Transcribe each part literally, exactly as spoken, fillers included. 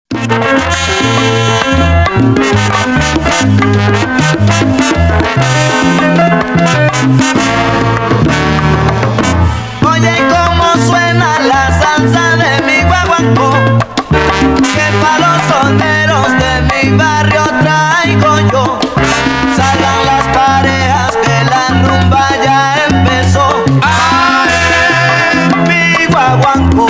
Oye, cómo suena la salsa de mi guaguancó, que pa' los soneros de mi barrio traigo yo. Salgan las parejas que la rumba ya empezó. ¡Ay, mi guaguancó!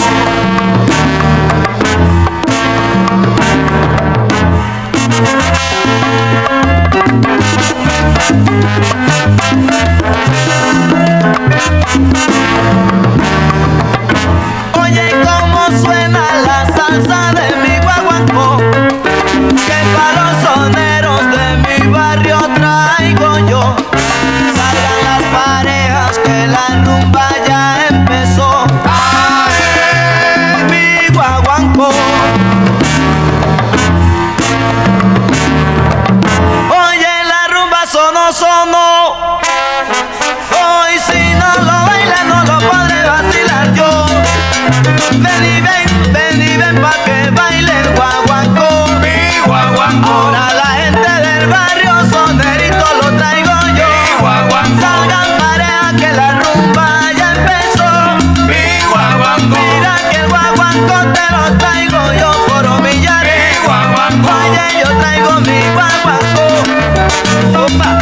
Oye, cómo suena la salsa de mi guaguancó, que pa' los soneros de mi barrio traigo yo. Salgan las parejas que la rumba ya empezó. ¡Ay, mi guaguancó! Oye, la rumba sonó, sonó. Hoy si no lo baila no lo podré vacilar yo. Ven y ven, ven y ven pa' que baile el guaguancó. Mi guaguancó. Ahora la gente del barrio sonerito lo traigo yo. Mi guaguancó. Salgan parejas que la rumba ya empezó. Mi guaguancó. Mira que el guaguancó te lo traigo yo por humillar. Mi guaguancó. Oye, yo traigo mi guaguancó. Opa.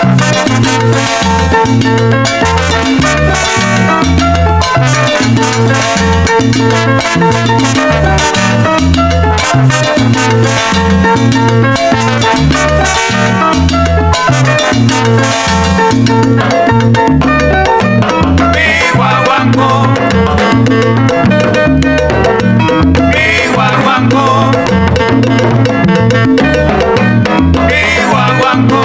Mi guaguancó. Mi guaguancó. Mi guaguancó.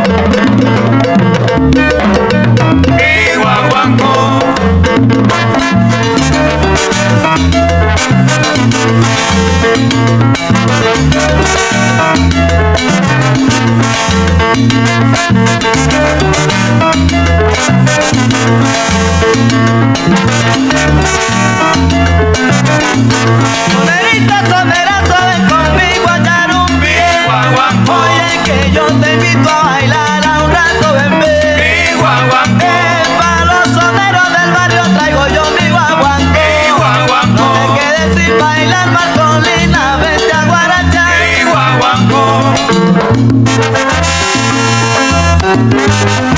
Mi guaguancó. Sonerita, sonerazo, ven conmigo a echar un pie. Guaguancó. Oye, que yo te invito a bailar a un rato, ven, ven. Mi guaguancó. Eh, pa' los soneros del barrio traigo yo mi guaguancó. Mi guaguancó. No te quedes sin bailar, Marcolina, vente a guarachar. Mi guaguancó.